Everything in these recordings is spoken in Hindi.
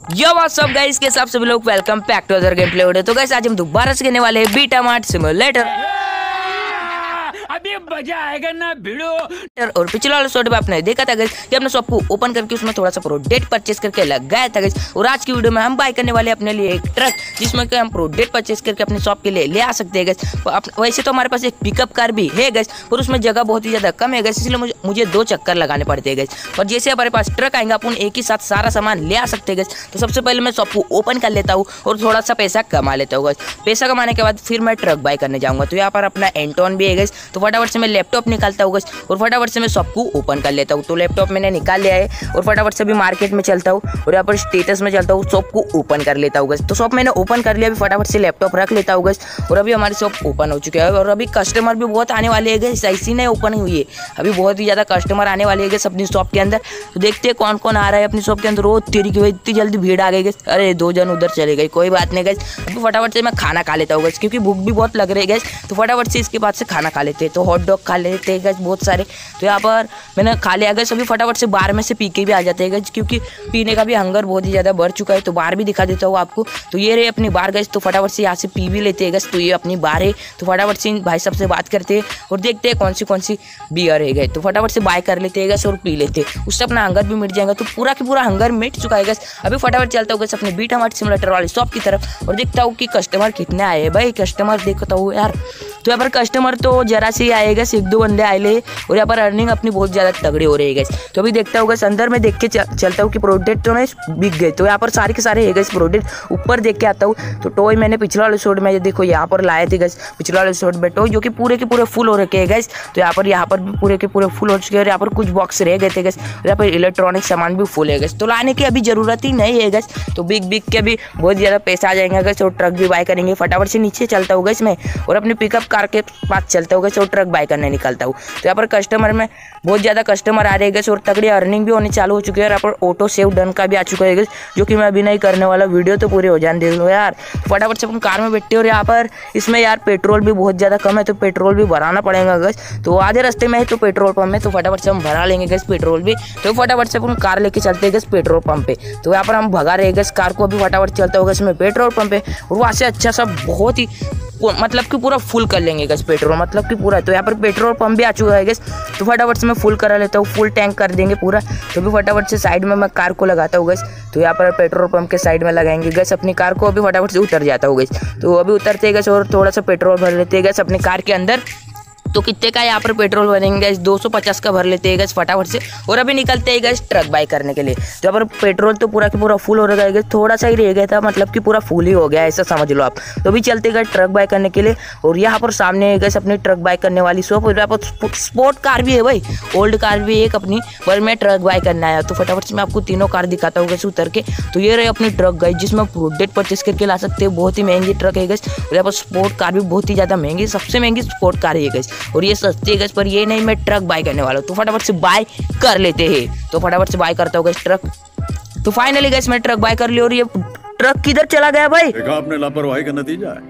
यो व्हाट्स अप गाइस, के साथ सभी लोग welcome back to other game play video. तो गाइस आज हम दोबारा से खेलने वाले हैं बीटा मार्ट सिमुलेटर। अभी मजा आएगा ना भिड़ो। और पिछले वाले शॉट में आपने देखा था गाइस कि हमने शॉप को ओपन करके उसमें थोड़ा सा प्रोडक्ट परचेस करके लगाया था गाइस। और आज की वीडियो में हम बाय करने वाले अपने लिए एक ट्रक, जिसमें कि हम प्रोडक्ट परचेस करके अपनी शॉप के लिए ले आ सकते हैं गाइस। वैसे तो हमारे पास एक पिकअप कार भी है गाइस, पर उसमें जगह बहुत ही ज्यादा कम है गाइस, इसलिए मुझे 2 चक्कर लगाने पड़ते हैं गाइस। और जैसे हमारे पास ट्रक आएगा अपन एक ही साथ सारा सामान ले आ सकते हैं गाइस। तो सबसे पहले मैं शॉप को ओपन कर लेता हूँ और थोड़ा सा पैसा कमा लेता हूँ गाइस। पैसा कमाने के बाद फिर मैं ट्रक बाय करने जाऊंगा। तो यहाँ पर अपना एंटोन भी है गाइस, तो फटाफट से मैं लैपटॉप निकालता हूँ गाइस और फटाफट से मैं शॉप को ओपन कर लेता हूँ। तो लैपटॉप मैंने निकाल लिया है और फटाफट से भी मार्केट में चलता हूँ और यहाँ पर स्टेटस में चलता हूँ, शॉप को ओपन कर लेता हूँ गाइस। तो शॉप मैंने ओपन कर लिया, अभी फटाफट से लैपटॉप रख लेता हूँ गाइस। और अभी हमारी शॉप ओपन हो चुकी है और अभी कस्टमर भी बहुत आने वाले हैं गाइस, ऐसी नहीं ओपन हुई है, अभी बहुत ही ज़्यादा कस्टमर आने वाले हैं गाइस अपनी शॉप के अंदर। तो देखते हैं कौन कौन आ रहा है अपनी शॉप के अंदर। वो तेरी की इतनी जल्दी भीड़ आ गई गाइस, अरे 2 जन उधर चले गए, कोई बात नहीं गाइस। अभी फटाफट से मैं खाना खा लेता हूँ गाइस, क्योंकि भूख भी बहुत लग रही है गाइस। तो फटाफट से इसके बाद से खाना खा लेते हैं। तो हॉट डॉग खा लेते हैं गाइस बहुत सारे। तो यहाँ पर मैंने खा लिया गाइस, अभी फटाफट से बार में से पी के भी आ जाते हैं गाइस, क्योंकि पीने का भी हंगर बहुत ही ज़्यादा बढ़ चुका है। तो बार भी दिखा देता हूँ आपको। तो ये रही अपनी बार गाइस, तो फटाफट से यहाँ से पी भी लेते हैं गाइस। तो ये अपनी बार है, तो फटाफट से इन भाई साहब से बात करते हैं और देखते हैं कौन सी बियर है गाइस। तो फटाफट से बाय कर लेते हैं गाइस और पी लेते हैं, उससे अपना हंगर भी मिट जाएगा। तो पूरा की पूरा हंगर मिट चुका है गाइस। अभी फटाफट चलता हूँ गाइस अपने बीटा मार्ट सिमुलेटर वाली शॉप की तरफ और देखता हूँ कि कस्टमर कितने आए हैं भाई। कस्टमर देखता हूँ यार, तो यहाँ पर कस्टमर तो जरा से ही आएगा, 1-2 बंदे आए और यहाँ पर अर्निंग अपनी बहुत ज़्यादा तगड़ी हो रही है गाइस। तो अभी देखता हूँ गाइस, अंदर में देख के चलता हूँ कि प्रोडक्ट तो नहीं बिक गए। तो यहाँ पर सारे के सारे है गाइस प्रोडक्ट। ऊपर देख के आता हूँ तो टॉय मैंने पिछले वाले शॉट में देखो यहाँ पर लाए थे गाइस, पिछले वाले शॉट में टॉय जो कि पूरे के पूरे फुल हो रखे हैं गाइस। तो यहाँ पर भी पूरे के पूरे फुल हो चुके हैं और यहाँ पर कुछ बॉक्स रह गए थे गाइस। यहाँ पर इलेक्ट्रॉनिक सामान भी फुल है गाइस, तो लाने की अभी जरूरत ही नहीं है गाइस। तो बिक के भी बहुत ज़्यादा पैसा आ जाएंगे गाइस और ट्रक भी बाय करेंगे। फटाफट से नीचे चलता हूँ गाइस मैं और अपनी पिकअप कार के पास चलता हूँ गाइस और ट्रक बाय करने निकलता हूँ। तो यहाँ पर कस्टमर में बहुत ज़्यादा कस्टमर आ रहे हैं और तगड़ी अर्निंग भी होनी चालू हो चुकी है। यहाँ पर ऑटो सेव डन का भी आ चुका है, जो कि मैं अभी नहीं करने वाला, वीडियो तो पूरे हो जाने दे दो यार। फटाफट से अपन कार में बैठते हैं और यहाँ पर इसमें यार पेट्रोल भी बहुत ज़्यादा कम है, तो पेट्रोल भी भराना पड़ेगा गैस। तो आधे रास्ते में है तो पेट्रोल पंप है, तो फटाफट से हम भरा लेंगे गैस पेट्रोल भी। तो फटाफट से अपन कार लेके चलते हैं गैस पेट्रोल पंप पे। तो यहाँ पर हम भगा रहे गैस कार को, अभी फटाफट चलता होगा इसमें पेट्रोल पंप पे और वहाँ से अच्छा सा बहुत ही मतलब कि पूरा फुल कर लेंगे गैस पेट्रोल, मतलब कि पूरा। तो यहाँ पर पेट्रोल पंप भी आ चुका है गैस, तो फटाफट से मैं फुल करा लेता हूँ, फुल टैंक कर देंगे पूरा। तो भी फटाफट से साइड में मैं कार को लगाता हूँ गैस। तो यहाँ पर पेट्रोल पंप के साइड में लगाएंगे गैस अपनी कार को। अभी फटाफट से उतर जाता हूँ गैस। तो अभी उतरते गैस और थोड़ा सा पेट्रोल भर लेते गैस अपनी कार के अंदर। तो कितने का यहाँ पर पेट्रोल भरेंगे गैस, 250 का भर लेते हैं गैस फटाफट से और अभी निकलते हैं गैस ट्रक बाय करने के लिए। तो यहाँ पर पेट्रोल तो पूरा की पूरा फुल हो रहा है गैस, थोड़ा सा ही रह गया था, मतलब कि पूरा फुल ही हो गया ऐसा समझ लो आप। तो अभी चलते गए ट्रक बाय करने के लिए और यहाँ पर सामने गैस अपनी ट्रक बाय करने वाली शॉप और यहाँ पर स्पोर्ट कार भी है भाई, ओल्ड कार भी एक अपनी, पर मैं ट्रक बाय करना आया। तो फटाफट से मैं आपको तीनों कार दिखाता हूँ गैस उतर के। तो ये रही अपनी ट्रक गई, जिसमें प्रोडक्ट परचेस करके ला सकते हैं। बहुत ही महंगी ट्रक है गैस और यहाँ पर स्पोर्ट कार भी बहुत ही ज़्यादा महंगी, सबसे महंगी स्पोर्ट कार है गैस और ये सस्ती, पर ये नहीं मैं ट्रक बाय करने वाला हूँ। तो फटाफट से बाय कर लेते हैं। तो फटाफट से बाय करता हूँ ट्रक। तो फाइनली गैस मैं ट्रक बाय कर लिया और ये ट्रक किधर चला गया भाई, देखा आपने लापरवाही का नतीजा है।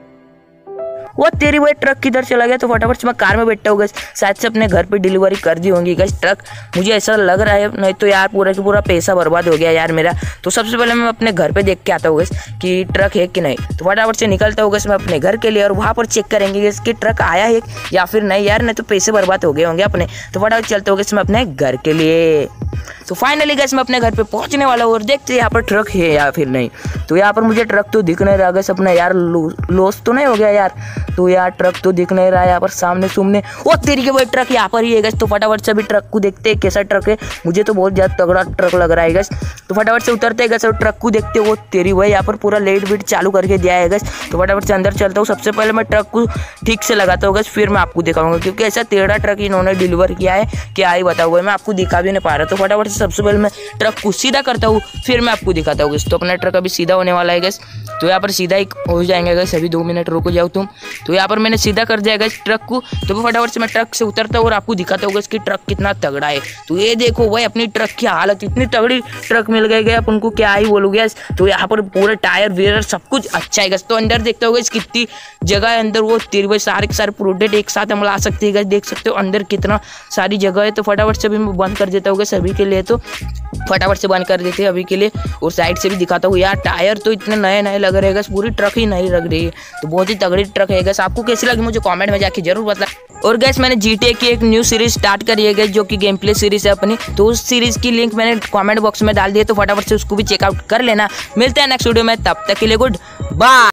वो तेरी भाई ट्रक किधर चला गया। तो फटाफट से मैं कार में बैठा हूँ गैस, शायद से अपने घर पे डिलीवरी कर दी होंगी गैस ट्रक, मुझे ऐसा लग रहा है, नहीं तो यार पूरा की पूरा पैसा बर्बाद हो गया यार मेरा। तो सबसे पहले मैं अपने घर पे देख के आता हूँ गैस कि ट्रक है कि नहीं। तो फटाफट से निकलता हूँ गैस मैं अपने घर के लिए और वहाँ पर चेक करेंगे गैस कि ट्रक आया है या फिर नहीं यार, नहीं तो पैसे बर्बाद हो गए होंगे अपने। तो फटाफट चलता हूँ गैस मैं अपने घर के लिए। तो फाइनली गैस मैं अपने घर पे पहुंचने वाला हूँ और देखते हैं यहाँ पर ट्रक है या फिर नहीं। तो यहाँ पर मुझे ट्रक तो दिख नहीं रहा गैस अपना, यार लॉस तो नहीं हो गया यार। तो यार ट्रक तो दिख नहीं रहा है यहाँ पर सामने सुमने, ओ तेरी के भाई ट्रक यहाँ पर ही है गैस। तो फटाफट से अभी ट्रक को देखते हैं कैसा ट्रक है, मुझे तो बहुत ज़्यादा तगड़ा ट्रक लग रहा है गैस। तो फटाफट से उतरते गैस और ट्रक को देखते हो, तेरी भाई यहाँ पर पूरा लाइट बीट चालू करके दिया है गैस। तो फटाफट से अंदर चलता हूँ, सबसे पहले मैं ट्रक को ठीक से लगाता हूँ गैस, फिर मैं आपको दिखाऊंगा, क्योंकि ऐसा टेढ़ा ट्रक इन्होंने डिलीवर किया है क्या ही बताऊँ, मैं आपको दिखा भी नहीं पा रहा। तो फटाफट से सबसे पहले मैं ट्रक को सीधा करता हूँ, फिर मैं आपको दिखाता हूँ गैस। तो अपना ट्रक अभी सीधा होने वाला है गैस। तो यहाँ पर सीधा ही हो जाएंगे गैस, अभी 2 मिनट रुको जाओ तुम। तो यहाँ पर मैंने सीधा कर दिया गैस ट्रक को। तो फटाफट से मैं ट्रक से उतरता हूँ और आपको दिखाता हूँ गैस कि ट्रक कितना तगड़ा है। तो ये देखो भाई अपनी ट्रक की हालत, इतनी तगड़ी ट्रक मिल गई गया अपन को, क्या ही बोलूँ गैस। तो यहाँ पर पूरे टायर वेयर सब कुछ अच्छा है गैस। तो अंदर देखते हो गैस कितनी जगह है अंदर, वो तेरे भाई सारे के सारे प्रोडक्ट एक साथ हम ला सकते हैं गैस, देख सकते हो अंदर कितना सारी जगह है। तो फटाफट से भी मैं बंद कर देता हूँ गैस अभी। के लिए तो फटाफट से बंद कर देते हैं अभी के लिए। और साइड से भी दिखाता हूँ यार, टायर तो इतने नए नए लग रहे हैं, पूरी ट्रक ही नई लग रही है, तो बहुत ही तगड़ी ट्रक है। आपको कैसी लगी मुझे कमेंट में जाके जरूर बता। और गैस मैंने GTA की एक न्यू सीरीज स्टार्ट करी है जो कि गेम प्ले सीरीज है अपनी, तो उस सीरीज की लिंक मैंने कमेंट बॉक्स में डाल दी है, तो फटाफट से उसको भी चेकआउट कर लेना। मिलते हैं नेक्स्ट वीडियो में, तब तक के लिए गुड बाय।